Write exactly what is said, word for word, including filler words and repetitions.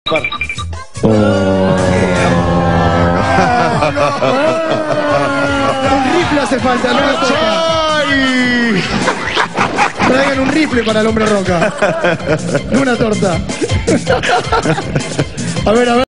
Oh. Un rifle hace falta, no una torta. Traigan un rifle para el hombre roca. No una torta. A ver, a ver.